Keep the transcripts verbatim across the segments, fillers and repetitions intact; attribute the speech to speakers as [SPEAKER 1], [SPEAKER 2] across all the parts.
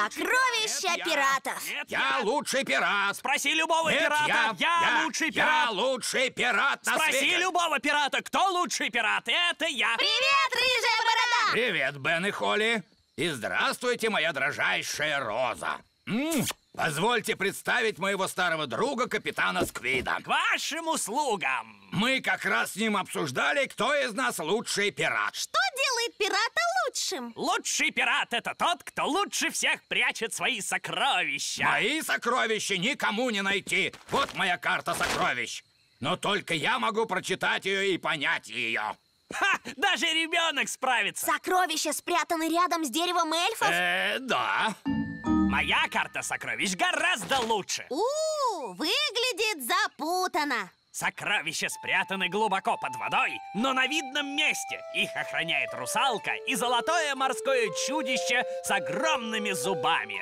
[SPEAKER 1] Сокровища
[SPEAKER 2] Нет,
[SPEAKER 1] пиратов.
[SPEAKER 2] Я, Нет,
[SPEAKER 3] Я,
[SPEAKER 2] я
[SPEAKER 3] лучший пират.
[SPEAKER 2] Спроси любого
[SPEAKER 3] Нет,
[SPEAKER 2] пирата.
[SPEAKER 3] я, я,
[SPEAKER 2] лучший
[SPEAKER 3] я
[SPEAKER 2] пират.
[SPEAKER 3] лучший пират на
[SPEAKER 2] Спроси
[SPEAKER 3] свете.
[SPEAKER 2] любого пирата, кто лучший пират. Это я.
[SPEAKER 1] Привет, рыжая борода!
[SPEAKER 3] Привет, Бен и Холли. И здравствуйте, моя дрожайшая Роза. М, Позвольте представить моего старого друга, капитана Сквида.
[SPEAKER 2] К вашим услугам.
[SPEAKER 3] Мы как раз с ним обсуждали, кто из нас лучший пират.
[SPEAKER 1] Что делает пирата лучшим?
[SPEAKER 2] Лучший пират — это тот, кто лучше всех прячет свои сокровища.
[SPEAKER 3] Мои сокровища никому не найти. Вот моя карта сокровищ. Но только я могу прочитать ее и понять ее.
[SPEAKER 2] Ха! Даже ребенок справится.
[SPEAKER 1] Сокровища спрятаны рядом с деревом эльфов?
[SPEAKER 3] Э, да.
[SPEAKER 2] Моя карта сокровищ гораздо лучше.
[SPEAKER 1] У, выглядит запутанно.
[SPEAKER 2] Сокровища спрятаны глубоко под водой, но на видном месте. Их охраняет русалка и золотое морское чудище с огромными зубами.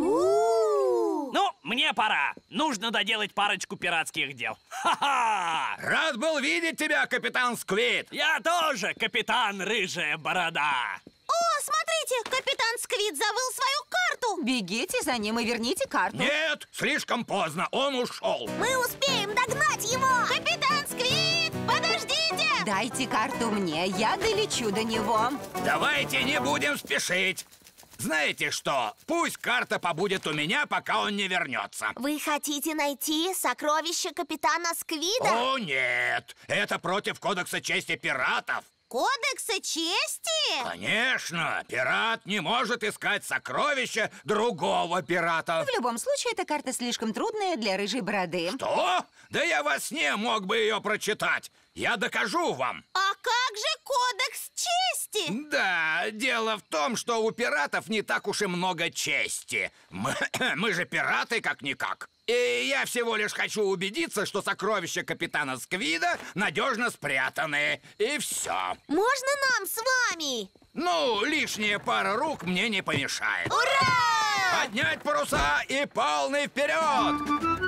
[SPEAKER 1] У,
[SPEAKER 2] Ну, мне пора. Нужно доделать парочку пиратских дел. Ха-ха!
[SPEAKER 3] Рад был видеть тебя, капитан Сквид.
[SPEAKER 2] Я тоже капитан Рыжая Борода.
[SPEAKER 1] О, смотрите, капитан Сквид забыл свою карту.
[SPEAKER 4] Бегите за ним и верните карту.
[SPEAKER 3] Нет, слишком поздно, он ушел.
[SPEAKER 1] Мы успеем догнать его. Капитан Сквид, подождите.
[SPEAKER 4] Дайте карту мне, я долечу до него.
[SPEAKER 3] Давайте не будем спешить. Знаете что? Пусть карта побудет у меня, пока он не вернется.
[SPEAKER 1] Вы хотите найти сокровища капитана Сквида?
[SPEAKER 3] О, нет! Это против Кодекса чести пиратов.
[SPEAKER 1] Кодекса чести?
[SPEAKER 3] Конечно, пират не может искать сокровища другого пирата.
[SPEAKER 4] В любом случае, эта карта слишком трудная для рыжей бороды.
[SPEAKER 3] Что? Да я во сне мог бы ее прочитать. Я докажу вам.
[SPEAKER 1] А как же кодекс чести?
[SPEAKER 3] Да, дело в том, что у пиратов не так уж и много чести. Мы, мы же пираты как-никак. И я всего лишь хочу убедиться, что сокровища капитана Сквида надежно спрятаны. И все.
[SPEAKER 1] Можно нам с вами?
[SPEAKER 3] Ну, лишняя пара рук мне не помешает.
[SPEAKER 1] Ура!
[SPEAKER 3] Поднять паруса и полный вперед!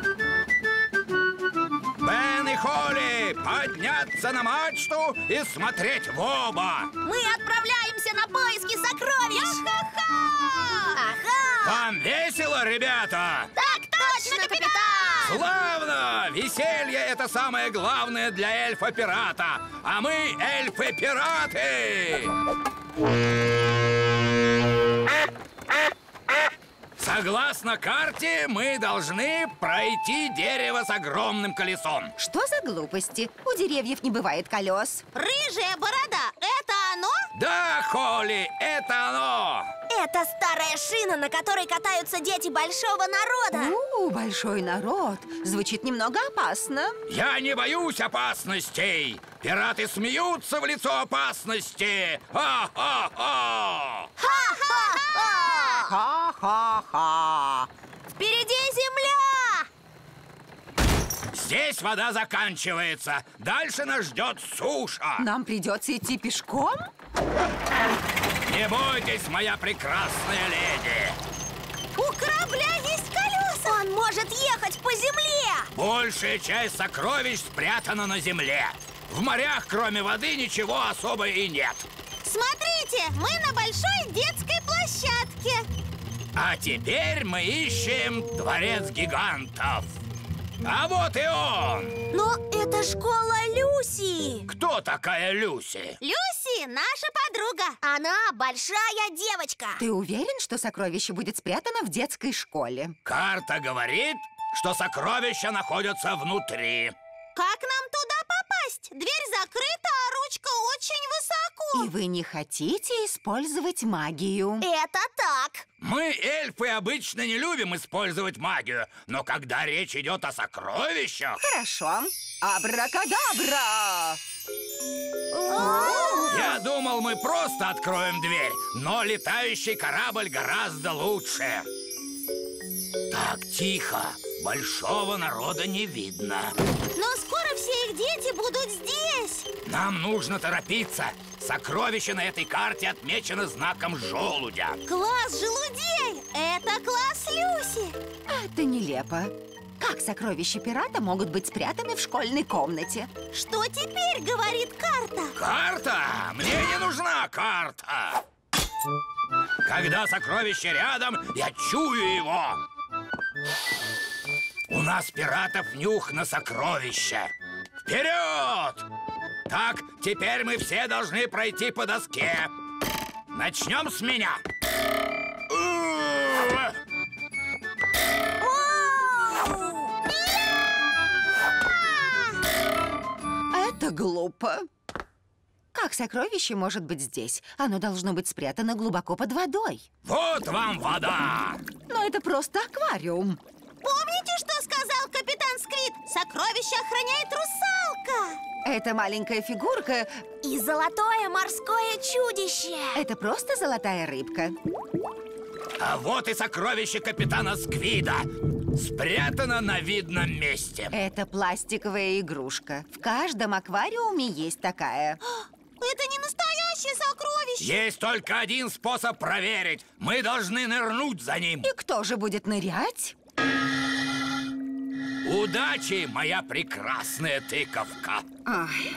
[SPEAKER 3] Бен и Холли, подняться на мачту и смотреть в оба!
[SPEAKER 1] Мы отправляемся на поиски сокровищ! Ха-ха! Ага!
[SPEAKER 3] Вам весело, ребята?
[SPEAKER 1] Так точно, капитан!
[SPEAKER 3] Славно! Веселье — это самое главное для эльфа-пирата. А мы эльфы-пираты! Согласно карте, мы должны пройти дерево с огромным колесом.
[SPEAKER 4] Что за глупости? У деревьев не бывает колес.
[SPEAKER 1] Рыжая борода, это оно?
[SPEAKER 3] Да, Холли, это оно!
[SPEAKER 1] Это старая шина, на которой катаются дети большого народа.
[SPEAKER 4] У, большой народ. Звучит немного опасно.
[SPEAKER 3] Я не боюсь опасностей. Пираты смеются в лицо опасности. Ха-ха-ха!
[SPEAKER 1] Ха-ха-ха!
[SPEAKER 4] Ха-ха-ха.
[SPEAKER 1] Впереди земля!
[SPEAKER 3] Здесь вода заканчивается. Дальше нас ждет суша.
[SPEAKER 4] Нам придется идти пешком?
[SPEAKER 3] Не бойтесь, моя прекрасная леди.
[SPEAKER 1] У корабля есть колеса! Он может ехать по земле!
[SPEAKER 3] Большая часть сокровищ спрятана на земле. В морях, кроме воды, ничего особо и нет.
[SPEAKER 1] Смотрите, мы на большой детской площадке.
[SPEAKER 3] А теперь мы ищем дворец гигантов. А вот и он!
[SPEAKER 1] Но это школа Люси.
[SPEAKER 3] Кто такая Люси?
[SPEAKER 1] Люси наша подруга. Она большая девочка.
[SPEAKER 4] Ты уверен, что сокровище будет спрятано в детской школе?
[SPEAKER 3] Карта говорит, что сокровища находятся внутри.
[SPEAKER 1] Как нам туда попасть? Дверь закрыта, а ручка очень высоко.
[SPEAKER 4] И вы не хотите использовать магию?
[SPEAKER 1] Это так.
[SPEAKER 3] Мы, эльфы, обычно не любим использовать магию, но когда речь идет о сокровищах...
[SPEAKER 4] Хорошо. Абракадабра!
[SPEAKER 3] Я думал, мы просто откроем дверь, но летающий корабль гораздо лучше. Так, тихо. Большого народа не видно.
[SPEAKER 1] Но скоро все их дети будут здесь.
[SPEAKER 3] Нам нужно торопиться. Сокровище на этой карте отмечено знаком желудя.
[SPEAKER 1] Класс желудей! Это класс Люси.
[SPEAKER 4] Это нелепо. Как сокровища пирата могут быть спрятаны в школьной комнате?
[SPEAKER 1] Что теперь говорит карта?
[SPEAKER 3] Карта? Мне не нужна карта. Когда сокровище рядом, я чую его. У нас, пиратов, нюх на сокровище. Вперед! Так, теперь мы все должны пройти по доске. Начнем с меня.
[SPEAKER 4] Это глупо. Как сокровище может быть здесь? Оно должно быть спрятано глубоко под водой.
[SPEAKER 3] Вот вам вода!
[SPEAKER 4] Но это просто аквариум.
[SPEAKER 1] Помните, что сказал капитан Сквид? Сокровище охраняет русалка.
[SPEAKER 4] Эта маленькая фигурка
[SPEAKER 1] И золотое морское чудище.
[SPEAKER 4] — это просто золотая рыбка.
[SPEAKER 3] А вот и сокровище капитана Сквида. Спрятано на видном месте.
[SPEAKER 4] Это пластиковая игрушка. В каждом аквариуме есть такая.
[SPEAKER 1] Это не настоящее сокровище.
[SPEAKER 3] Есть только один способ проверить. Мы должны нырнуть за ним.
[SPEAKER 4] И кто же будет нырять?
[SPEAKER 3] Удачи, моя прекрасная тыковка.
[SPEAKER 4] Ай.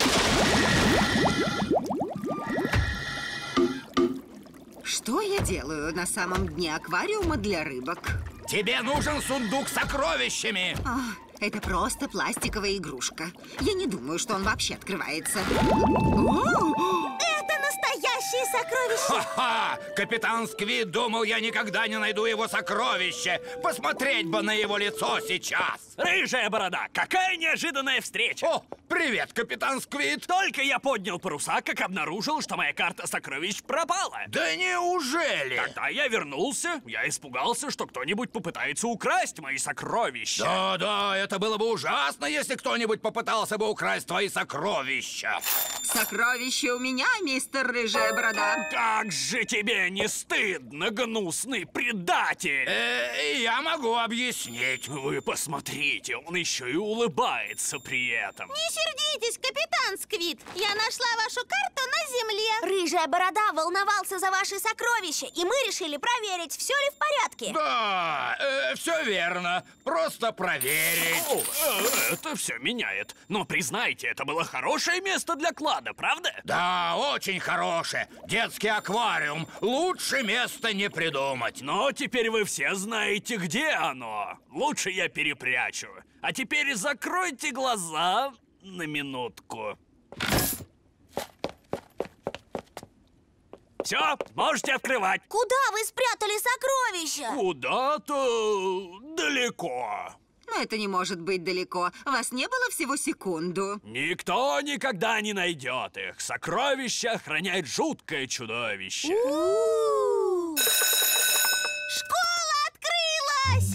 [SPEAKER 4] Что я делаю на самом дне аквариума для рыбок?
[SPEAKER 3] Тебе нужен сундук с сокровищами.
[SPEAKER 4] А, это просто пластиковая игрушка. Я не думаю, что он вообще открывается. О!
[SPEAKER 1] Это настоящее сокровище.
[SPEAKER 3] Ха-ха! Капитан Сквид думал, я никогда не найду его сокровище. Посмотреть бы на его лицо сейчас.
[SPEAKER 2] Рыжая борода, какая неожиданная встреча!
[SPEAKER 3] О, привет, капитан Сквид.
[SPEAKER 2] Только я поднял паруса, как обнаружил, что моя карта сокровищ пропала.
[SPEAKER 3] Да неужели?
[SPEAKER 2] Когда я вернулся, я испугался, что кто-нибудь попытается украсть мои сокровища.
[SPEAKER 3] Да, да, это было бы ужасно, если кто-нибудь попытался бы украсть твои сокровища.
[SPEAKER 4] Сокровище у меня, мистер Рыжая Борода.
[SPEAKER 2] Как же тебе не стыдно, гнусный предатель!
[SPEAKER 3] Э, я могу объяснить.
[SPEAKER 2] Вы посмотрите, он еще и улыбается при этом.
[SPEAKER 1] Не сердитесь, капитан Сквид. Я нашла вашу карту на земле. Рыжая борода волновался за ваши сокровища, и мы решили проверить, все ли в порядке.
[SPEAKER 3] Да, э, все верно. Просто проверить.
[SPEAKER 2] О, э, это все меняет. Но признайте, это было хорошее место для клада, правда?
[SPEAKER 3] Да, очень хорошее. Детский аквариум. Лучше места не придумать.
[SPEAKER 2] Но теперь вы все знаете, где оно. Лучше я перепрячу. А теперь закройте глаза на минутку. Все, можете открывать.
[SPEAKER 1] Куда вы спрятали сокровища?
[SPEAKER 2] Куда-то далеко.
[SPEAKER 4] Но это не может быть далеко. Вас не было всего секунду.
[SPEAKER 2] Никто никогда не найдет их. Сокровища охраняет жуткое чудовище.
[SPEAKER 1] Школа открылась!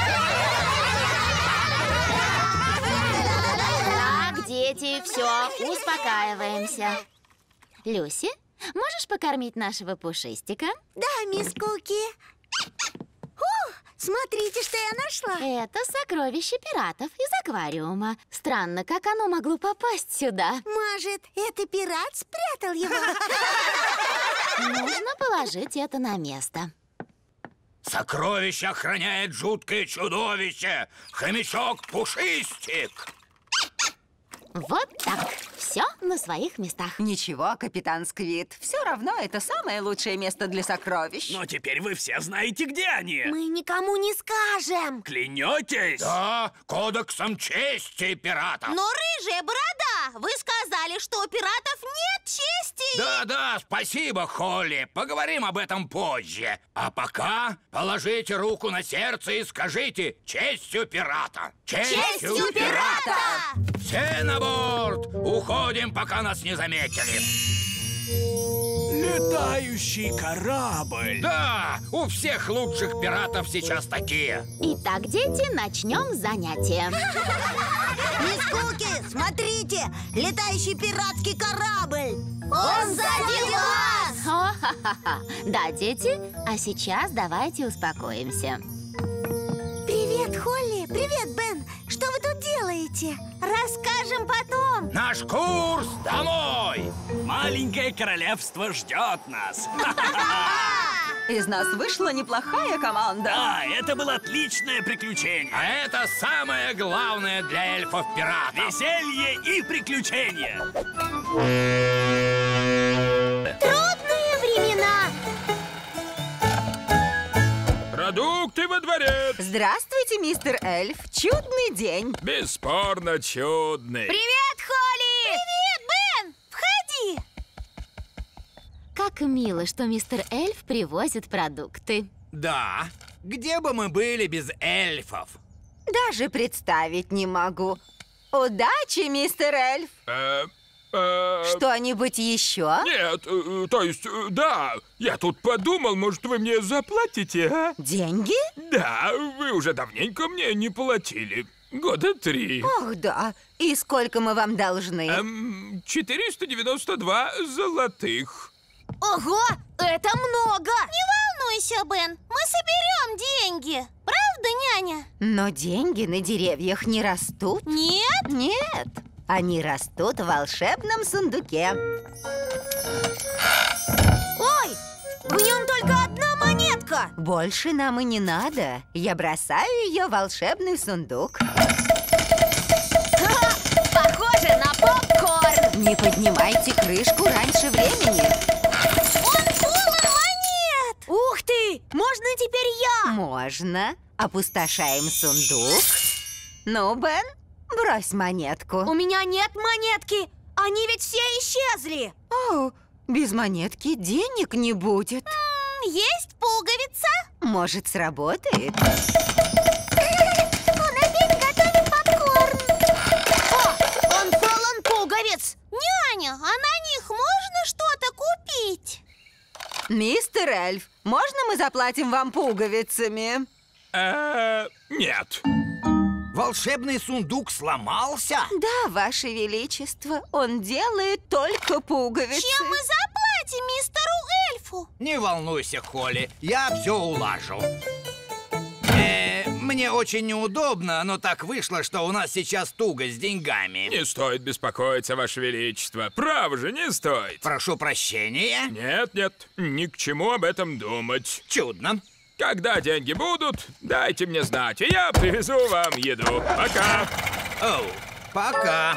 [SPEAKER 5] Так, дети, все, успокаиваемся. Люси, можешь покормить нашего пушистика?
[SPEAKER 1] Да, мисс Куки. О, смотрите, что я нашла.
[SPEAKER 5] Это сокровище пиратов из аквариума. Странно, как оно могло попасть сюда.
[SPEAKER 1] Может, это пират спрятал его?
[SPEAKER 5] Нужно положить это на место.
[SPEAKER 3] Сокровище охраняет жуткое чудовище. Хомячок Пушистик.
[SPEAKER 5] Вот так. Все на своих местах.
[SPEAKER 4] Ничего, капитан Сквид. Все равно это самое лучшее место для сокровищ.
[SPEAKER 2] Но теперь вы все знаете, где они.
[SPEAKER 1] Мы никому не скажем.
[SPEAKER 2] Клянетесь?
[SPEAKER 3] Да, кодексом чести пиратов.
[SPEAKER 1] Но, рыжая борода, вы сказали, что у пиратов нет чести.
[SPEAKER 3] Да-да, спасибо, Холли. Поговорим об этом позже. А пока положите руку на сердце и скажите «Честью пирата».
[SPEAKER 1] Честью пирата!
[SPEAKER 3] Все на борт! Уходим, пока нас не заметили.
[SPEAKER 2] Летающий корабль.
[SPEAKER 3] Да, у всех лучших пиратов сейчас такие.
[SPEAKER 5] Итак, дети, начнем занятие.
[SPEAKER 1] Мисс Куки, смотрите, летающий пиратский корабль. Он сзади вас!
[SPEAKER 5] О-ха-ха-ха. Да, дети, а сейчас давайте успокоимся.
[SPEAKER 1] Привет, Холли. Привет, Бен. Что вы тут делаете? Расскажем потом.
[SPEAKER 3] Наш курс домой!
[SPEAKER 2] Маленькое королевство ждет нас.
[SPEAKER 4] Из нас вышла неплохая команда.
[SPEAKER 2] Да, это было отличное приключение.
[SPEAKER 3] А это самое главное для эльфов-пиратов.
[SPEAKER 2] Веселье и приключения.
[SPEAKER 1] Трудные времена.
[SPEAKER 6] дворец!
[SPEAKER 4] Здравствуйте, мистер Эльф. Чудный день.
[SPEAKER 6] Бесспорно чудный.
[SPEAKER 1] Привет, Холли! Привет, Бен! Входи!
[SPEAKER 5] Как мило, что мистер Эльф привозит продукты.
[SPEAKER 3] Да, где бы мы были без эльфов?
[SPEAKER 4] Даже представить не могу. Удачи, мистер Эльф.
[SPEAKER 6] Э, э,
[SPEAKER 4] Что-нибудь еще?
[SPEAKER 6] Нет, э, то есть, э, да. Я тут подумал, может, вы мне заплатите, а?
[SPEAKER 4] Деньги?
[SPEAKER 6] Да, вы уже давненько мне не платили. Года три.
[SPEAKER 4] Ох, да. И сколько мы вам должны?
[SPEAKER 6] Эм, четыреста девяносто два золотых.
[SPEAKER 1] Ого, это много! Не волнуйся, Бен, мы соберем деньги. Правда, няня?
[SPEAKER 4] Но деньги на деревьях не растут.
[SPEAKER 1] Нет?
[SPEAKER 4] Нет, они растут в волшебном сундуке.
[SPEAKER 1] Ой, в нем только одна монетка.
[SPEAKER 4] Больше нам и не надо. Я бросаю ее в волшебный сундук.
[SPEAKER 1] Ха-ха, похоже на попкорн.
[SPEAKER 4] Не поднимайте крышку раньше времени.
[SPEAKER 1] Он полон монет. Ух ты, можно теперь я?
[SPEAKER 4] Можно. Опустошаем сундук. Ну, Бен, брось монетку.
[SPEAKER 1] У меня нет монетки. Они ведь все исчезли.
[SPEAKER 4] О, без монетки денег не будет.
[SPEAKER 1] М, Есть пуговица.
[SPEAKER 4] Может, сработает?
[SPEAKER 1] Он опять готовит попкорн. О, он полон пуговиц. Няня, а на них можно что-то купить?
[SPEAKER 4] Мистер Эльф, можно мы заплатим вам пуговицами?
[SPEAKER 6] Э, нет.
[SPEAKER 3] Волшебный сундук сломался?
[SPEAKER 4] Да, Ваше Величество, он делает только пуговицы.
[SPEAKER 1] Чем мы заплатим мистеру Эльфу?
[SPEAKER 3] Не волнуйся, Холли, я все улажу. Э, мне очень неудобно, но так вышло, что у нас сейчас туго с деньгами.
[SPEAKER 6] Не стоит беспокоиться, Ваше Величество. Право же, не стоит.
[SPEAKER 3] Прошу прощения.
[SPEAKER 6] Нет, нет, ни к чему об этом думать.
[SPEAKER 3] Чудно.
[SPEAKER 6] Когда деньги будут, дайте мне знать, и я привезу вам еду. Пока.
[SPEAKER 3] Оу, пока.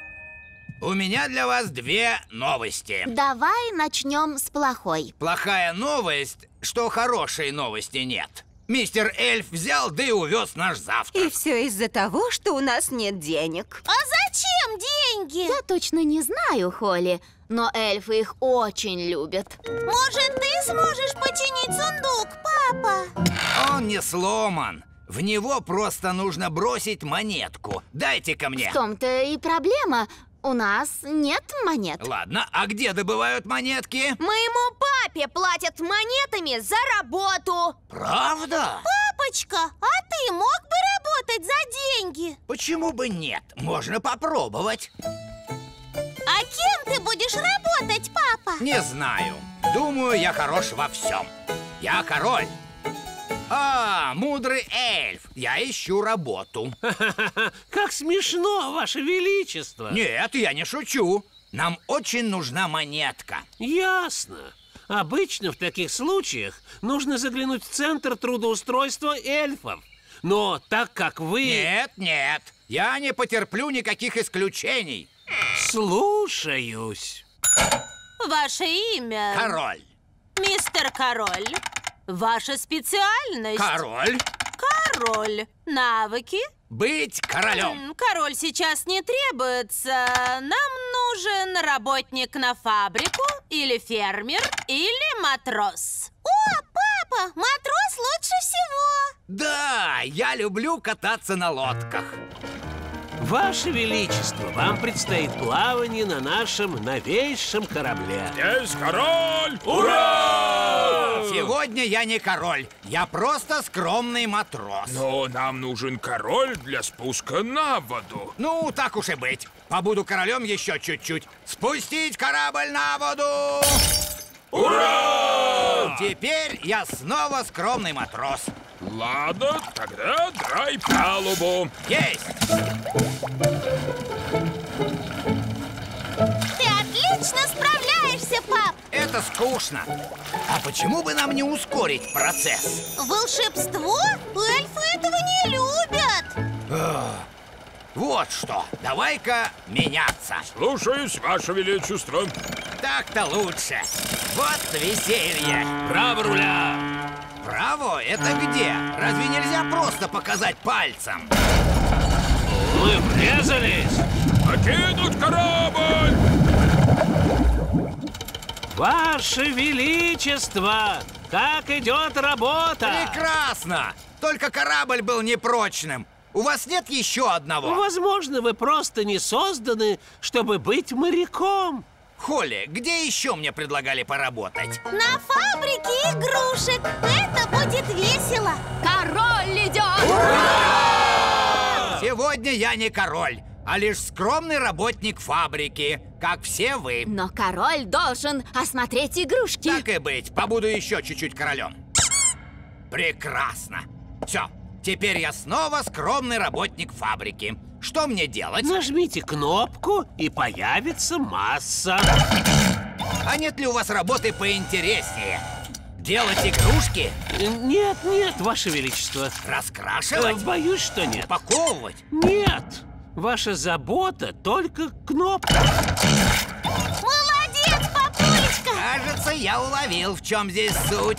[SPEAKER 3] У меня для вас две новости.
[SPEAKER 5] Давай начнем с плохой.
[SPEAKER 3] Плохая новость, что хорошей новости нет. Мистер Эльф взял, да и увез наш завтрак.
[SPEAKER 4] И все из-за того, что у нас нет денег.
[SPEAKER 1] А зачем деньги?
[SPEAKER 5] Я точно не знаю, Холли, но эльфы их очень любят.
[SPEAKER 1] Может, ты сможешь починить сундук, папа?
[SPEAKER 3] Он не сломан. В него просто нужно бросить монетку. Дайте-ка мне.
[SPEAKER 5] В том-то и проблема. У нас нет монет.
[SPEAKER 3] Ладно, а где добывают монетки?
[SPEAKER 1] Моему папе платят монетами за работу.
[SPEAKER 3] Правда?
[SPEAKER 1] Папочка, а ты мог бы работать за деньги?
[SPEAKER 3] Почему бы нет? Можно попробовать.
[SPEAKER 1] А кем ты будешь работать, папа?
[SPEAKER 3] Не знаю. Думаю, я хорош во всем. Я король. А, мудрый эльф. Я ищу работу.
[SPEAKER 7] Как смешно, Ваше Величество!
[SPEAKER 3] Нет, я не шучу. Нам очень нужна монетка.
[SPEAKER 7] Ясно. Обычно в таких случаях нужно заглянуть в Центр трудоустройства эльфов. Но так как вы...
[SPEAKER 3] Нет, нет. Я не потерплю никаких исключений.
[SPEAKER 7] Слушаюсь.
[SPEAKER 1] Ваше имя?
[SPEAKER 3] Король.
[SPEAKER 1] Мистер Король. Ваша специальность?
[SPEAKER 3] Король.
[SPEAKER 1] Король. Навыки?
[SPEAKER 3] Быть королем.
[SPEAKER 1] М, Король сейчас не требуется. Нам нужен работник на фабрику, или фермер, или матрос. О, папа, матрос лучше всего.
[SPEAKER 3] Да, я люблю кататься на лодках.
[SPEAKER 7] Ваше Величество, вам предстоит плавание на нашем новейшем корабле.
[SPEAKER 6] Здесь король! Ура!
[SPEAKER 3] Сегодня я не король, я просто скромный матрос.
[SPEAKER 6] Но нам нужен король для спуска на воду.
[SPEAKER 3] Ну, так уж и быть. Побуду королем еще чуть-чуть. Спустить корабль на воду!
[SPEAKER 6] Ура!
[SPEAKER 3] Теперь я снова скромный матрос.
[SPEAKER 6] Ладно, тогда драй палубу.
[SPEAKER 3] Есть!
[SPEAKER 1] Ты отлично справляешься, пап.
[SPEAKER 3] Это скучно. А почему бы нам не ускорить процесс?
[SPEAKER 1] Волшебство? Эльфы этого не любят.
[SPEAKER 3] Вот что, давай-ка меняться.
[SPEAKER 6] Слушаюсь, Ваше
[SPEAKER 3] Так-то лучше. Вот веселье.
[SPEAKER 7] Право руля!
[SPEAKER 3] Браво! Это где? Разве нельзя просто показать пальцем?
[SPEAKER 7] Мы врезались!
[SPEAKER 6] Покинуть корабль!
[SPEAKER 7] Ваше Величество! Как идет работа?
[SPEAKER 3] Прекрасно! Только корабль был непрочным. У вас нет еще одного?
[SPEAKER 7] Возможно, вы просто не созданы, чтобы быть моряком.
[SPEAKER 3] Холли, где еще мне предлагали поработать?
[SPEAKER 1] На фабрике игрушек. Это будет весело.
[SPEAKER 5] Король идет!
[SPEAKER 3] Сегодня я не король, а лишь скромный работник фабрики, как все вы.
[SPEAKER 5] Но король должен осмотреть игрушки.
[SPEAKER 3] Так и быть, побуду еще чуть-чуть королем. Прекрасно. Все, теперь я снова скромный работник фабрики. Что мне делать?
[SPEAKER 7] Нажмите кнопку, и появится масса.
[SPEAKER 3] А нет ли у вас работы поинтереснее? Делать игрушки?
[SPEAKER 7] Нет, нет, Ваше Величество. Э,
[SPEAKER 3] Раскрашивать?
[SPEAKER 7] Боюсь, что нет.
[SPEAKER 3] Упаковывать?
[SPEAKER 7] Нет, ваша забота только кнопка.
[SPEAKER 1] Молодец, папулечка!
[SPEAKER 3] Кажется, я уловил, в чем здесь суть.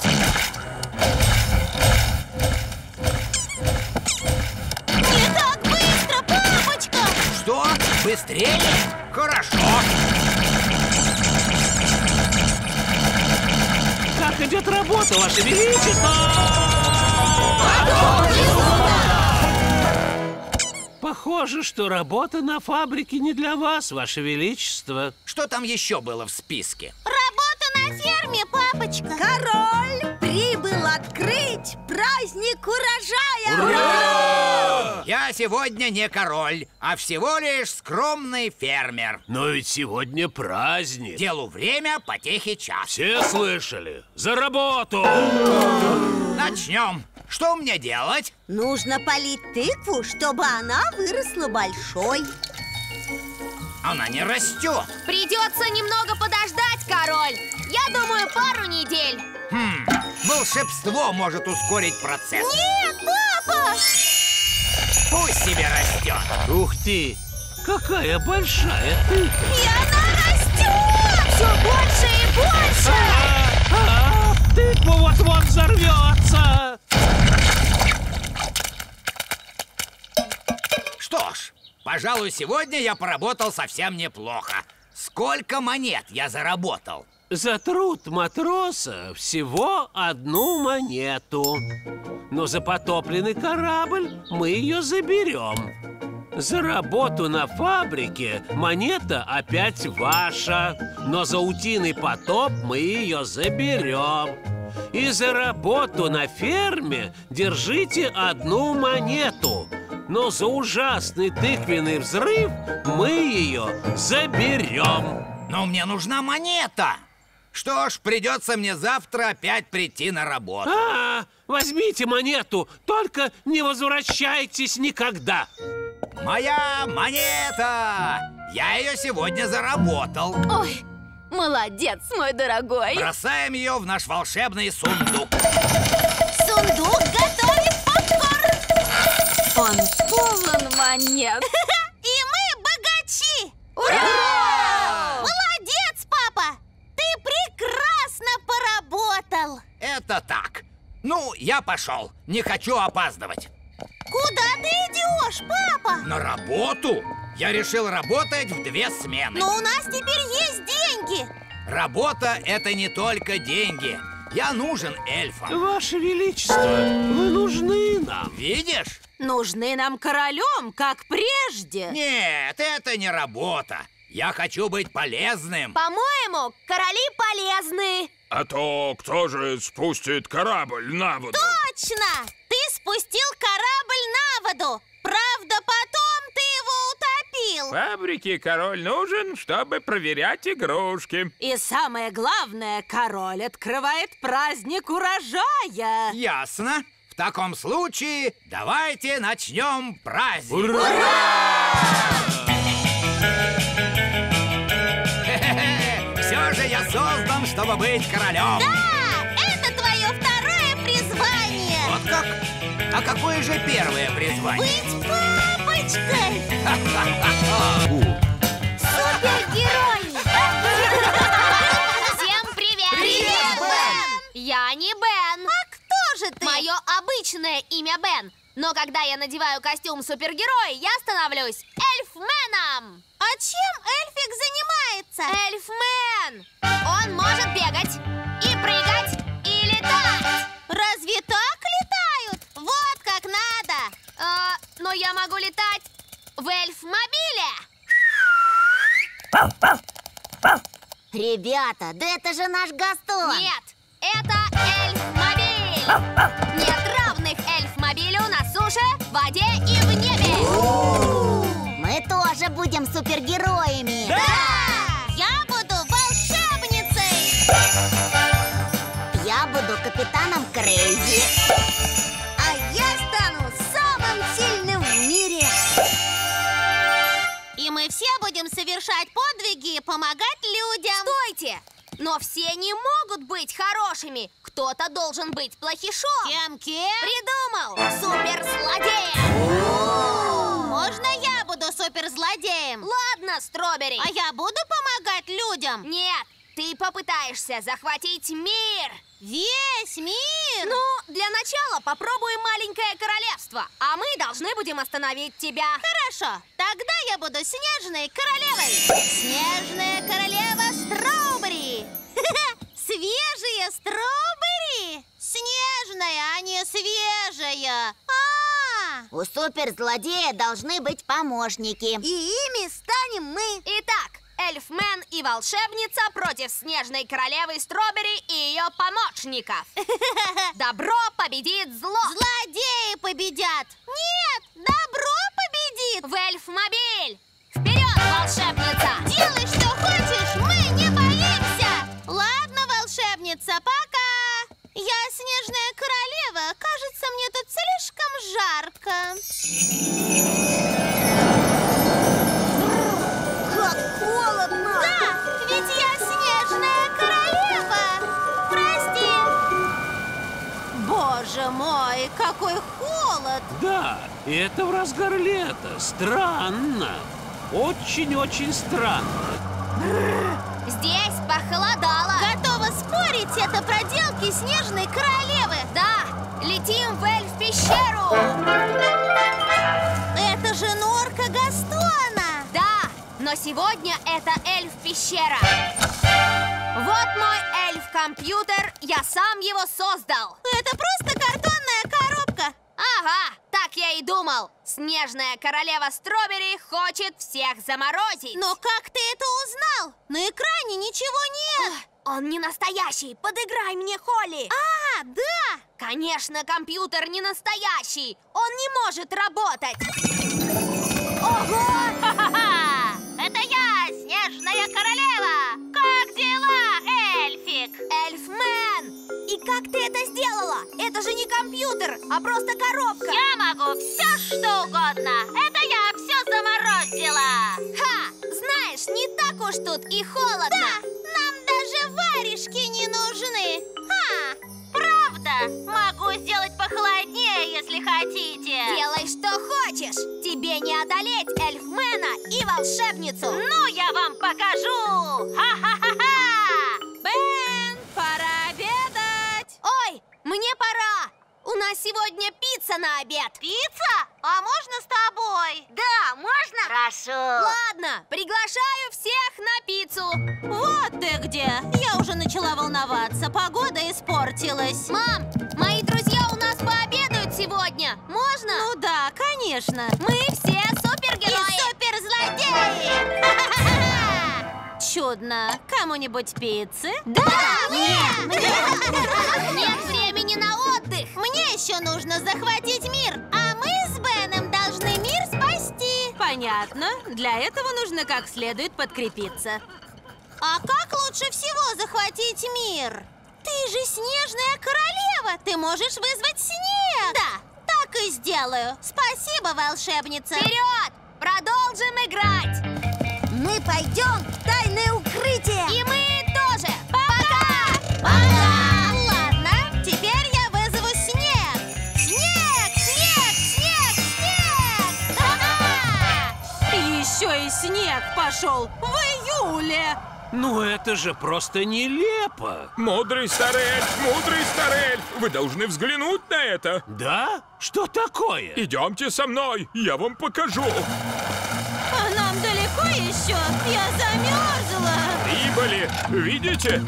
[SPEAKER 1] Не так быстро, папочка!
[SPEAKER 3] Что? Быстрее? Хорошо.
[SPEAKER 7] Как идет работа, Ваше Величество? Похоже, что работа на фабрике не для вас, Ваше Величество.
[SPEAKER 3] Что там еще было в списке?
[SPEAKER 1] Работа на ферме, папочка!
[SPEAKER 8] Король прибыл открыть праздник урожая!
[SPEAKER 3] Ура! Я сегодня не король, а всего лишь скромный фермер.
[SPEAKER 7] Но ведь сегодня праздник.
[SPEAKER 3] Делу время, потехи час.
[SPEAKER 7] Все слышали? За работу!
[SPEAKER 3] Начнем. Что мне делать?
[SPEAKER 8] Нужно полить тыкву, чтобы она выросла большой.
[SPEAKER 3] Она не растет.
[SPEAKER 5] Придется немного подождать, король. Я думаю, пару недель.
[SPEAKER 3] Хм, волшебство может ускорить процесс.
[SPEAKER 1] Нет, папа!
[SPEAKER 3] Пусть себе растет.
[SPEAKER 7] Ух ты! Какая большая тыква!
[SPEAKER 1] И она растет! Все больше и больше!
[SPEAKER 7] А, а, тыква вот-вот взорвется!
[SPEAKER 3] Что ж, пожалуй, сегодня я поработал совсем неплохо. Сколько монет я заработал?
[SPEAKER 7] За труд матроса всего одну монету. Но за потопленный корабль мы ее заберем. За работу на фабрике монета опять ваша. Но за утиный потоп мы ее заберем. И за работу на ферме держите одну монету. Но за ужасный тыквенный взрыв мы ее заберем.
[SPEAKER 3] Но мне нужна монета. Что ж, придется мне завтра опять прийти на работу.
[SPEAKER 7] А, возьмите монету, только не возвращайтесь никогда.
[SPEAKER 3] Моя монета! Я ее сегодня заработал.
[SPEAKER 5] Ой, молодец, мой дорогой.
[SPEAKER 3] Бросаем ее в наш волшебный сундук.
[SPEAKER 1] Сундук готовит попкорн!
[SPEAKER 5] Он полон монет.
[SPEAKER 1] И мы богачи!
[SPEAKER 3] Ура!
[SPEAKER 1] Молодец, папа! Ты прекрасно поработал!
[SPEAKER 3] Это так. Ну, я пошел. Не хочу опаздывать.
[SPEAKER 1] Куда ты идешь, папа?
[SPEAKER 3] На работу? Я решил работать в две смены.
[SPEAKER 1] Но у нас теперь есть деньги!
[SPEAKER 3] Работа — это не только деньги. Я нужен эльфам.
[SPEAKER 7] Ваше Величество, вы нужны нам.
[SPEAKER 3] Видишь?
[SPEAKER 1] Нужны нам королем, как прежде.
[SPEAKER 3] Нет, это не работа. Я хочу быть полезным.
[SPEAKER 1] По-моему, короли полезны.
[SPEAKER 6] А то кто же спустит корабль на воду?
[SPEAKER 1] Точно! Ты спустил корабль на воду. Правда, потом ты его утопил.
[SPEAKER 6] Фабрике король нужен, чтобы проверять игрушки.
[SPEAKER 1] И самое главное, король открывает праздник урожая.
[SPEAKER 3] Ясно. В таком случае давайте начнем праздник.
[SPEAKER 7] Ура!
[SPEAKER 3] Все же я создан, чтобы быть королем.
[SPEAKER 1] Да, это твое второе призвание.
[SPEAKER 3] Вот как? А какое же первое призвание?
[SPEAKER 1] Быть папочкой.
[SPEAKER 5] Супергерои! Всем привет!
[SPEAKER 1] Привет, Бен!
[SPEAKER 5] Я не Бен.
[SPEAKER 1] А кто
[SPEAKER 5] может ты? Мое обычное имя Бен. Но когда я надеваю костюм супергероя, я становлюсь эльфменом.
[SPEAKER 1] А чем эльфик занимается?
[SPEAKER 5] Эльфмен! Он может бегать и прыгать и летать.
[SPEAKER 1] Разве так летают? Вот как надо.
[SPEAKER 5] А, но я могу летать в эльфмобиле.
[SPEAKER 8] Ребята, да это же наш Гастон!
[SPEAKER 5] Нет, это эльфмобиль! Нет равных эльфмобилю на суше, в воде и в небе!
[SPEAKER 8] Мы тоже будем супергероями!
[SPEAKER 1] Да! Я буду волшебницей!
[SPEAKER 8] Я буду капитаном Крейзи! А я стану самым сильным в мире!
[SPEAKER 1] И мы все будем совершать подвиги и помогать людям.
[SPEAKER 5] Стойте! Но все не могут быть хорошими. Кто-то должен быть плохишом.
[SPEAKER 1] Кем-кем?
[SPEAKER 5] Придумал! Суперзлодеем!
[SPEAKER 1] Можно я буду суперзлодеем?
[SPEAKER 5] Ладно, Стробери.
[SPEAKER 1] А я буду помогать людям?
[SPEAKER 5] Нет, ты попытаешься захватить мир.
[SPEAKER 1] Весь мир?
[SPEAKER 5] Ну, для начала попробуем маленькое королевство. А мы должны будем остановить тебя.
[SPEAKER 1] Хорошо, тогда я буду снежной королевой. Снежная королева Стробери. Свежие стробери? Снежная, а не свежая. А!
[SPEAKER 8] У суперзлодея должны быть помощники.
[SPEAKER 1] И ими станем мы.
[SPEAKER 5] Итак, эльфмен и волшебница против снежной королевы Стробери и ее помощников. Добро победит зло.
[SPEAKER 1] Злодеи победят. Нет, добро победит.
[SPEAKER 5] В эльфмобиль. Вперед, волшебница.
[SPEAKER 1] Делай, что хочешь, мы не боимся. Ладно, волшебница, пока. Я снежная королева. Кажется, мне тут слишком жарко.
[SPEAKER 8] Как холодно!
[SPEAKER 1] Да, ведь я снежная королева. Прости. Боже мой, какой холод.
[SPEAKER 7] Да, это в разгар лета. Странно. Очень-очень странно.
[SPEAKER 5] Здесь похолодало.
[SPEAKER 1] Готова спорить, это проделки снежной королевы.
[SPEAKER 5] Да, летим в эльф-пещеру.
[SPEAKER 1] Это же норка Гастона.
[SPEAKER 5] Да, но сегодня это эльф-пещера. Вот мой эльф-компьютер, я сам его создал.
[SPEAKER 1] Это просто картонная коробка.
[SPEAKER 5] Ага, так я и думал. Снежная королева Стробери хочет всех заморозить.
[SPEAKER 1] Но как ты это узнал? На экране ничего нет.
[SPEAKER 5] Ох, он не настоящий, подыграй мне, Холли.
[SPEAKER 1] А, да.
[SPEAKER 5] Конечно, компьютер не настоящий. Он не может работать. Ого!
[SPEAKER 1] Ха-ха-ха! Это я, снежная королева. Как дела, эльфик?
[SPEAKER 5] Эльфмен! И как ты это сделала? Это же не компьютер, а просто коробка.
[SPEAKER 1] Я могу все, что угодно. Это я все заморозила.
[SPEAKER 5] Ха! Знаешь, не так уж тут и холодно.
[SPEAKER 1] Да, нам даже варежки не нужны. Ха! Правда? Могу сделать похолоднее, если хотите.
[SPEAKER 5] Делай, что хочешь. Тебе не одолеть эльфмена и волшебницу.
[SPEAKER 1] Ну, я вам покажу. Ха-ха-ха-ха!
[SPEAKER 5] Бен, пора обедать. Ой, мне пора. У нас сегодня пицца на обед.
[SPEAKER 1] Пицца? А можно с тобой?
[SPEAKER 5] Да, можно?
[SPEAKER 1] Хорошо.
[SPEAKER 5] Ладно, приглашаю всех на пиццу.
[SPEAKER 1] Вот ты где. Я уже начала волноваться. Погода испортилась.
[SPEAKER 5] Мам, мои друзья у нас пообедают сегодня. Можно?
[SPEAKER 1] Ну да, конечно.
[SPEAKER 5] Мы все
[SPEAKER 1] И
[SPEAKER 5] супергерои.
[SPEAKER 1] суперзлодеи. Чудно. Кому-нибудь пиццы?
[SPEAKER 5] Да! Нет! Нет времени на отдых.
[SPEAKER 1] Мне еще нужно захватить мир, а мы с Беном должны мир спасти. Понятно. Для этого нужно как следует подкрепиться. А как лучше всего захватить мир? Ты же снежная королева. Ты можешь вызвать снег. Да, так и сделаю. Спасибо, волшебница.
[SPEAKER 5] Вперед! Продолжим играть.
[SPEAKER 8] Мы пойдем в тайное укрытие!
[SPEAKER 5] И мы тоже. Пока!
[SPEAKER 1] Пока! Ладно, теперь я вызову снег. Снег, снег, снег, снег! Еще и снег пошел в июле.
[SPEAKER 7] Ну это же просто нелепо.
[SPEAKER 6] Мудрый старый эльф, мудрый старый эльф, вы должны взглянуть на это.
[SPEAKER 7] Да? Что такое?
[SPEAKER 6] Идемте со мной, я вам покажу.
[SPEAKER 1] А нам далеко еще? Я замерзла.
[SPEAKER 6] Прибыли, видите?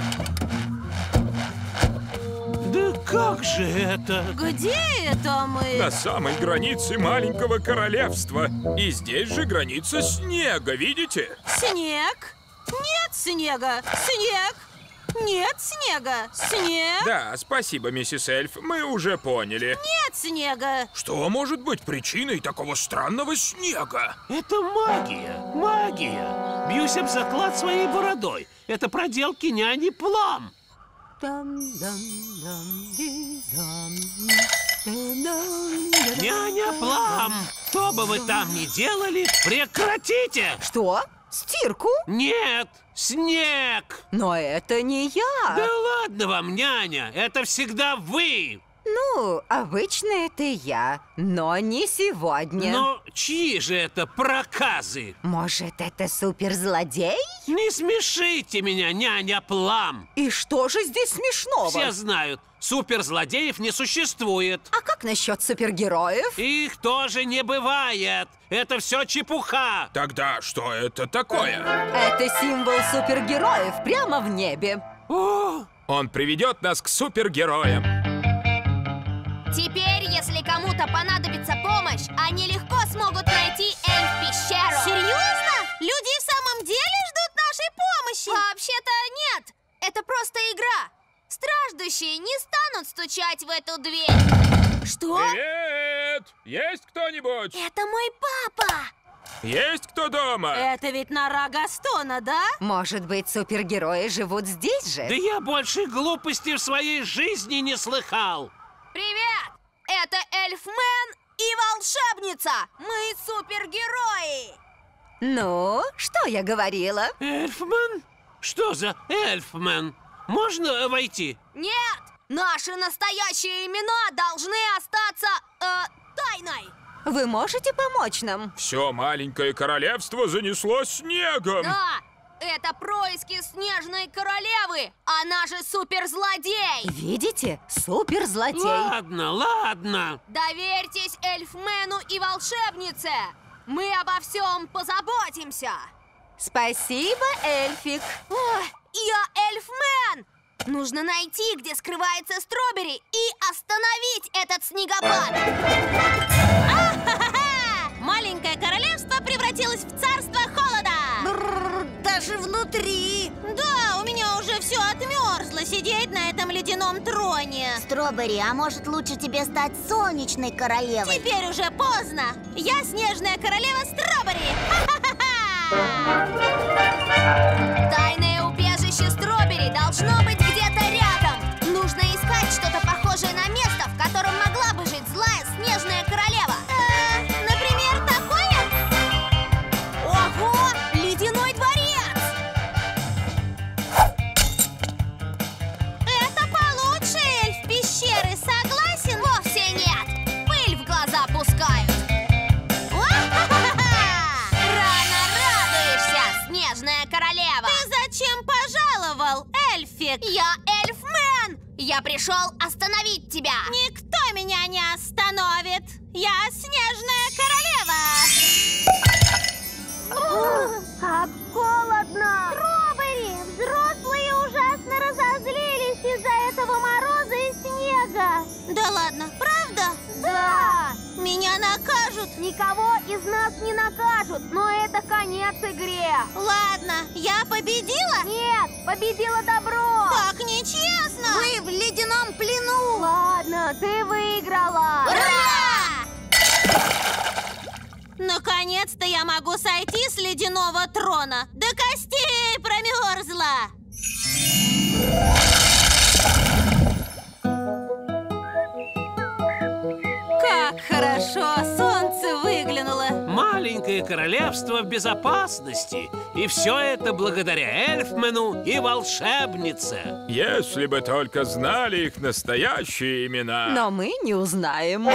[SPEAKER 7] Да как же это?
[SPEAKER 1] Где это мы?
[SPEAKER 6] На самой границе маленького королевства. И здесь же граница снега, видите?
[SPEAKER 1] Снег? Нет снега. Снег? Нет снега. Снег?
[SPEAKER 6] Да, спасибо, миссис Эльф, мы уже поняли.
[SPEAKER 1] Нет снега.
[SPEAKER 6] Что может быть причиной такого странного снега?
[SPEAKER 7] Это магия, магия. Бьюсь об заклад своей бородой. Это проделки няни Плам. Няня Плам, что бы вы там ни делали, прекратите!
[SPEAKER 4] Что? Стирку?
[SPEAKER 7] Нет, снег!
[SPEAKER 4] Но это не я.
[SPEAKER 7] Да ладно вам, няня, это всегда вы!
[SPEAKER 4] Ну, обычно это я, но не сегодня.
[SPEAKER 7] Но чьи же это проказы?
[SPEAKER 4] Может, это суперзлодей?
[SPEAKER 7] Не смешите меня, няня Плам!
[SPEAKER 4] И что же здесь смешного?
[SPEAKER 7] Все знают, суперзлодеев не существует.
[SPEAKER 4] А как насчет супергероев?
[SPEAKER 7] Их тоже не бывает. Это все чепуха.
[SPEAKER 6] Тогда что это такое?
[SPEAKER 4] Это символ супергероев прямо в небе.
[SPEAKER 7] О!
[SPEAKER 6] Он приведет нас к супергероям.
[SPEAKER 5] Теперь, если кому-то понадобится помощь, они легко смогут найти эльф-пещеру.
[SPEAKER 1] Серьезно? Люди в самом деле ждут нашей помощи?
[SPEAKER 5] Вообще-то нет. Это просто игра. Страждущие не станут стучать в эту дверь.
[SPEAKER 1] Что?
[SPEAKER 6] Привет! Есть кто-нибудь?
[SPEAKER 5] Это мой папа.
[SPEAKER 6] Есть кто дома?
[SPEAKER 1] Это ведь нора Гастона, да?
[SPEAKER 4] Может быть, супергерои живут здесь же?
[SPEAKER 7] Да я больше глупости в своей жизни не слыхал.
[SPEAKER 5] Привет! Это эльфмен и волшебница. Мы супергерои.
[SPEAKER 4] Ну, что я говорила?
[SPEAKER 7] Эльфмен? Что за эльфмен? Можно войти?
[SPEAKER 5] Нет! Наши настоящие имена должны остаться э, тайной.
[SPEAKER 4] Вы можете помочь нам?
[SPEAKER 6] Все маленькое королевство занесло снегом.
[SPEAKER 5] Да, это происки Снежной Королевы. Она же суперзлодей.
[SPEAKER 4] Видите? Суперзлодей.
[SPEAKER 7] Ладно, ладно.
[SPEAKER 5] Доверьтесь эльфмену и волшебнице. Мы обо всем позаботимся.
[SPEAKER 4] Спасибо, эльфик.
[SPEAKER 5] Ой, я эльфмен. Нужно найти, где скрывается Стробери, и остановить этот снегопад.
[SPEAKER 1] А-ха-ха-ха! Маленькое королевство превратилось в царство холода.
[SPEAKER 8] Бррр, даже внутри.
[SPEAKER 1] Да, у меня уже все отмерзло сидеть на этом ледяном троне.
[SPEAKER 8] Стробери, а может лучше тебе стать солнечной королевой?
[SPEAKER 1] Теперь уже поздно. Я снежная королева Стробери.
[SPEAKER 5] Тайное убежище Стробери должно быть где-то рядом. Нужно искать что-то похожее на место, в котором могла бы жить злая снежная королева.
[SPEAKER 1] Э, например, такое?
[SPEAKER 5] Ого! Ледяной дворец!
[SPEAKER 1] Это получше эльф пещеры, согласен?
[SPEAKER 5] Вовсе нет! Пыль в глаза пускают. Рано радуешься, снежная королева!
[SPEAKER 1] Ты зачем пожаловал, эльфик?
[SPEAKER 5] Я эльфмен! Я пришел остановить тебя!
[SPEAKER 1] Никто меня не остановит. Я снежная королева.
[SPEAKER 8] Как холодно! Стробери, взрослые ужасно разозлились из-за этого мороза и снега.
[SPEAKER 1] Да ладно, правда?
[SPEAKER 8] Да!
[SPEAKER 1] Меня накажут.
[SPEAKER 8] Никого из нас не накажут, но это конец игре.
[SPEAKER 1] Ладно, я победила?
[SPEAKER 8] Нет, победило добро.
[SPEAKER 1] Так нечестно.
[SPEAKER 8] Вы в ледяном плену. Ладно, ты выиграла.
[SPEAKER 1] Ура! Наконец-то я могу сойти с ледяного трона. До костей промерзла. Как хорошо солнце выглянуло.
[SPEAKER 7] Маленькое королевство в безопасности. И все это благодаря эльфмену и волшебнице.
[SPEAKER 6] Если бы только знали их настоящие имена.
[SPEAKER 4] Но мы не узнаем.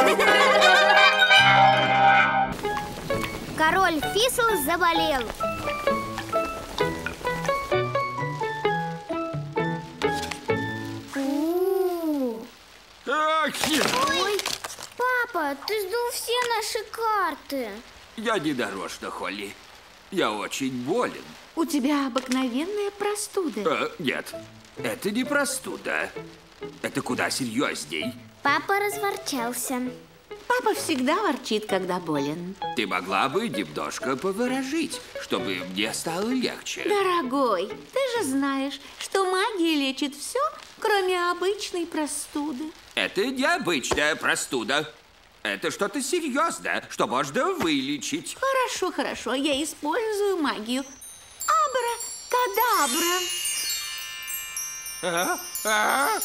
[SPEAKER 8] Король Фисл заболел.
[SPEAKER 9] Охи!
[SPEAKER 10] Ой, папа, ты сдул все наши карты.
[SPEAKER 9] Я не нарочно, Холли. Я очень болен.
[SPEAKER 4] У тебя обыкновенная простуда.
[SPEAKER 9] А, нет, это не простуда. Это куда серьезней.
[SPEAKER 10] Папа разворчался.
[SPEAKER 4] Папа всегда ворчит, когда болен.
[SPEAKER 9] Ты могла бы немножко поворожить, чтобы мне стало легче.
[SPEAKER 4] Дорогой, ты же знаешь, что магия лечит все, кроме обычной простуды.
[SPEAKER 9] Это необычная простуда. Это что-то серьезное, что можно вылечить.
[SPEAKER 4] Хорошо, хорошо, я использую магию. Абра-кадабра.
[SPEAKER 9] А? А?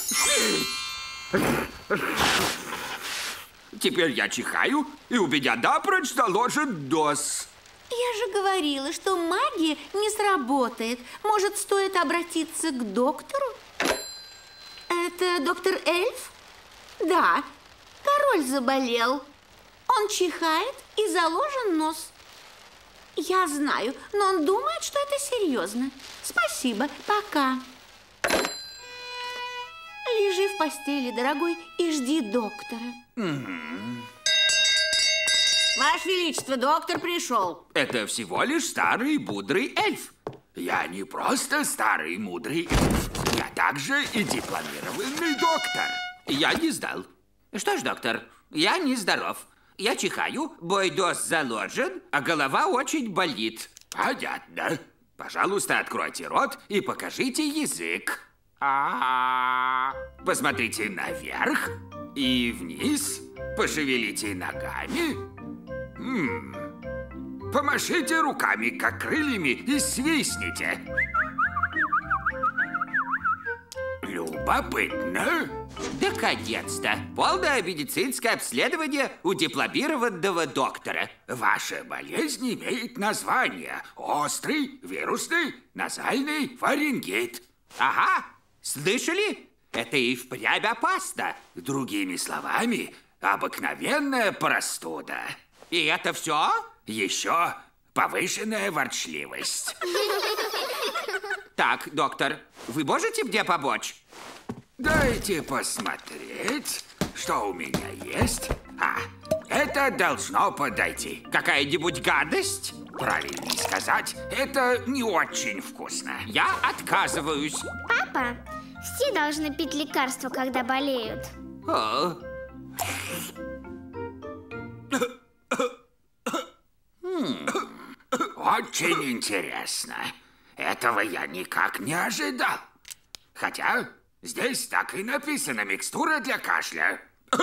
[SPEAKER 9] Теперь я чихаю, и у меня напрочь заложен нос.
[SPEAKER 4] Я же говорила, что магия не сработает. Может, стоит обратиться к доктору? Это доктор Эльф? Да, король заболел. Он чихает и заложен нос. Я знаю, но он думает, что это серьезно. Спасибо, пока. Лежи в постели, дорогой, и жди доктора.
[SPEAKER 9] Mm-hmm.
[SPEAKER 4] Ваше Величество, доктор пришел.
[SPEAKER 9] Это всего лишь старый мудрый эльф. Я не просто старый мудрый эльф. Я также и дипломированный доктор. Я не сдал. Что ж, доктор, я нездоров. Я чихаю, мой нос заложен, а голова очень болит. Понятно. Пожалуйста, откройте рот и покажите язык. А-а-а. Посмотрите наверх и вниз. Пошевелите ногами. М-м. Помашите руками, как крыльями, и свистните. Любопытно. Наконец-то. Полное медицинское обследование у дипломированного доктора. Ваша болезнь имеет название. Острый, вирусный, назальный фарингит. Ага, слышали? Это и впрямь опасно. Другими словами, обыкновенная простуда. И это все? Еще повышенная ворчливость. Так, доктор, вы можете мне помочь? Дайте посмотреть, что у меня есть. А, это должно подойти. Какая-нибудь гадость? Правильнее сказать, это не очень вкусно. Я отказываюсь.
[SPEAKER 10] Папа, все должны пить лекарства, когда болеют.
[SPEAKER 9] О. Очень интересно. Этого я никак не ожидал. Хотя здесь так и написано: микстура для кашля.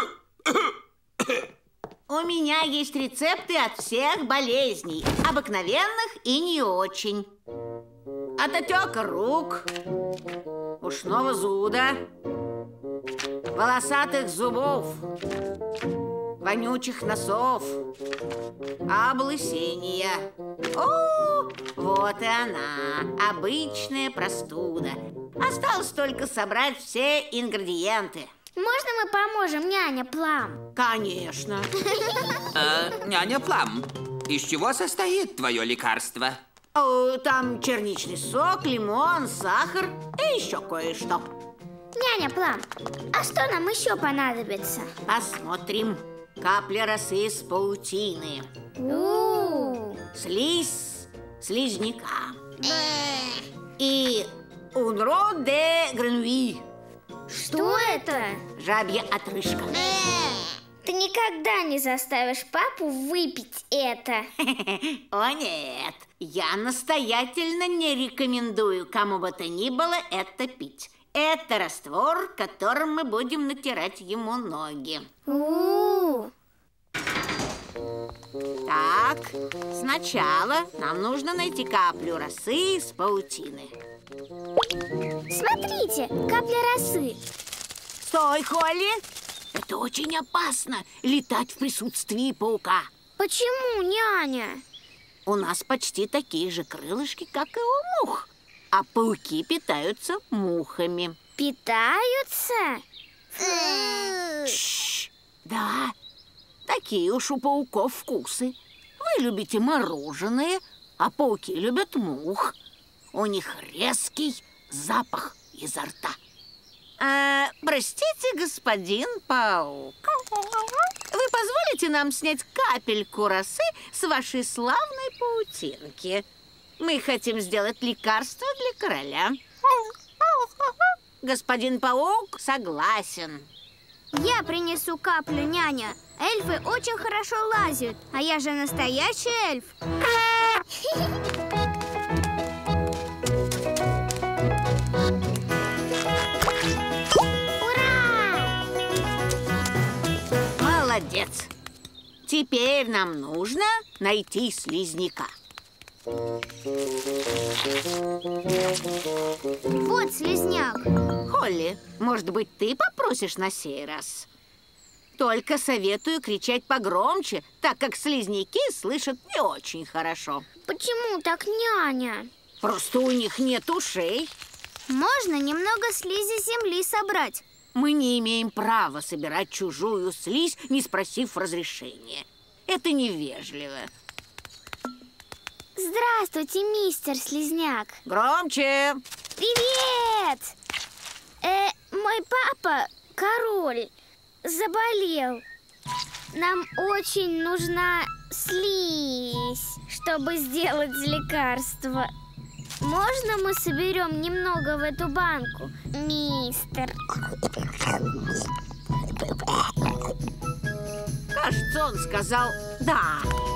[SPEAKER 4] У меня есть рецепты от всех болезней, обыкновенных и не очень. От отека рук, ушного зуда, волосатых зубов, вонючих носов, облысения. О, вот и она, обычная простуда. Осталось только собрать все ингредиенты.
[SPEAKER 10] Можно мы поможем, няня Плам?
[SPEAKER 4] Конечно.
[SPEAKER 9] Э, няня Плам, из чего состоит твое лекарство?
[SPEAKER 4] О, там черничный сок, лимон, сахар и еще кое-что.
[SPEAKER 10] Няня Плам, а что нам еще понадобится?
[SPEAKER 4] Посмотрим. Капля росы с паутины.
[SPEAKER 10] У-у-у.
[SPEAKER 4] Слизь слизняка. И унро де грануи.
[SPEAKER 10] Что это?
[SPEAKER 4] Жабья отрыжка.
[SPEAKER 10] Ты никогда не заставишь папу выпить это.
[SPEAKER 4] О нет, я настоятельно не рекомендую кому бы то ни было это пить. Это раствор, которым мы будем натирать ему ноги.
[SPEAKER 10] У-у-у.
[SPEAKER 4] Так, сначала нам нужно найти каплю росы с паутины.
[SPEAKER 10] Смотрите, капля росы.
[SPEAKER 4] Стой, Холли! Это очень опасно летать в присутствии паука.
[SPEAKER 10] Почему, няня?
[SPEAKER 4] У нас почти такие же крылышки, как и у мух. А пауки питаются мухами.
[SPEAKER 10] Питаются?
[SPEAKER 4] Шш, да, такие уж у пауков вкусы. Вы любите мороженое, а пауки любят мух. У них резкий запах изо рта. А, простите, господин паук. Вы позволите нам снять капельку росы с вашей славной паутинки? Мы хотим сделать лекарство для короля. Господин паук согласен.
[SPEAKER 10] Я принесу каплю, няня. Эльфы очень хорошо лазят, а я же настоящий эльф. Ура!
[SPEAKER 4] Молодец. Теперь нам нужно найти слизняка.
[SPEAKER 10] Вот слизняк.
[SPEAKER 4] Холли, может быть, ты попросишь на сей раз? Только советую кричать погромче, так как слизняки слышат не очень хорошо.
[SPEAKER 10] Почему так, няня?
[SPEAKER 4] Просто у них нет ушей.
[SPEAKER 10] Можно немного слизи земли собрать.
[SPEAKER 4] Мы не имеем права собирать чужую слизь, не спросив разрешения. Это невежливо.
[SPEAKER 10] Здравствуйте, мистер Слизняк.
[SPEAKER 4] Громче.
[SPEAKER 10] Привет! Э, мой папа, король, заболел. Нам очень нужна слизь, чтобы сделать лекарство. Можно мы соберем немного в эту банку, мистер?
[SPEAKER 4] Кажется, он сказал «да».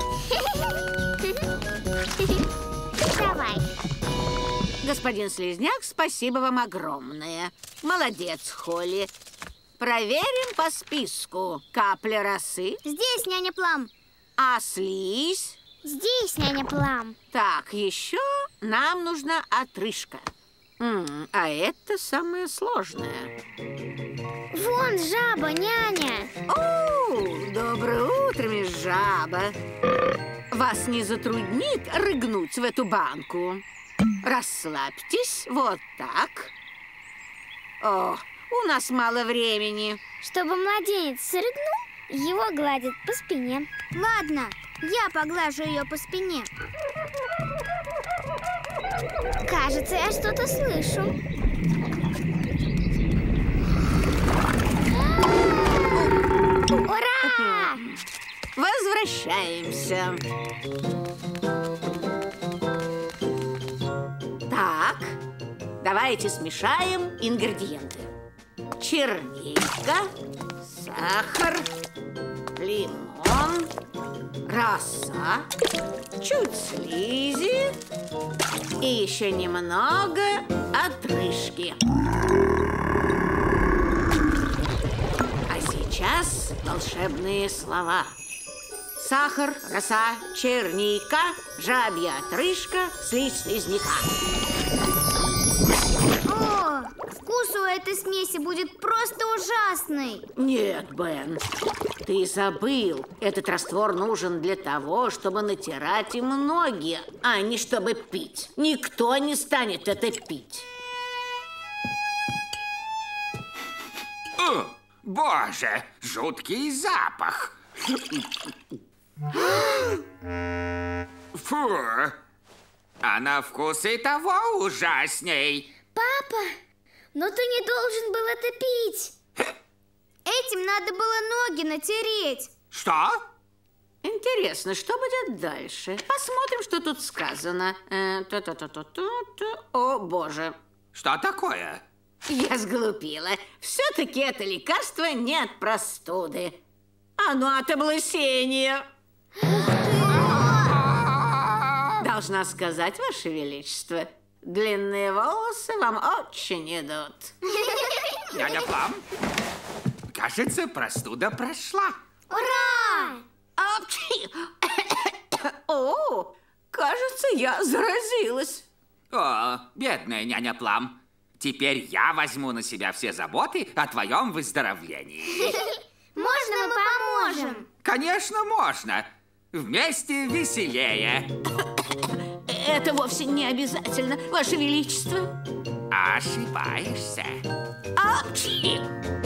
[SPEAKER 10] Давай.
[SPEAKER 4] Господин Слизняк, спасибо вам огромное. Молодец, Холли. Проверим по списку. Капля росы.
[SPEAKER 10] Здесь, няня Плам.
[SPEAKER 4] А слизь?
[SPEAKER 10] Здесь, няня Плам.
[SPEAKER 4] Так, еще нам нужна отрыжка. М, а это самое сложное.
[SPEAKER 10] Вон жаба, няня.
[SPEAKER 4] О, доброе утро, мисс Жаба. Вас не затруднит рыгнуть в эту банку? Расслабьтесь, вот так. О, у нас мало времени.
[SPEAKER 10] Чтобы младенец срыгнул, его гладят по спине. Ладно, я поглажу ее по спине. Кажется, я что-то слышу. Ура!
[SPEAKER 4] Возвращаемся. Так, давайте смешаем ингредиенты. Черника, сахар, лимон, роса, чуть слизи и еще немного отрыжки. А сейчас волшебные слова. Сахар, роса, черника, жабья отрыжка, слизь слизняка.
[SPEAKER 10] О, вкус у этой смеси будет просто ужасный.
[SPEAKER 4] Нет, Бен, ты забыл. Этот раствор нужен для того, чтобы натирать им ноги, а не чтобы пить. Никто не станет это пить.
[SPEAKER 9] О, боже, жуткий запах. Фу, а на вкус и того ужасней.
[SPEAKER 10] Папа, но ты не должен был это пить. Этим надо было ноги натереть.
[SPEAKER 9] Что?
[SPEAKER 4] Интересно, что будет дальше? Посмотрим, что тут сказано. Э, ту-ту-ту-ту-ту-ту. О, боже.
[SPEAKER 9] Что такое?
[SPEAKER 4] Я сглупила. Все-таки это лекарство не от простуды. Оно от облысения. Должна сказать, Ваше Величество, длинные волосы вам очень идут.
[SPEAKER 9] Няня Плам, кажется, простуда прошла.
[SPEAKER 10] Ура!
[SPEAKER 4] Апчхи! О, кажется, я заразилась.
[SPEAKER 9] О, бедная няня Плам. Теперь я возьму на себя все заботы о твоем выздоровлении.
[SPEAKER 10] Можно мы поможем?
[SPEAKER 9] Конечно, можно. Вместе веселее.
[SPEAKER 4] Это вовсе не обязательно, Ваше Величество.
[SPEAKER 9] Ошибаешься.
[SPEAKER 4] Апчхи!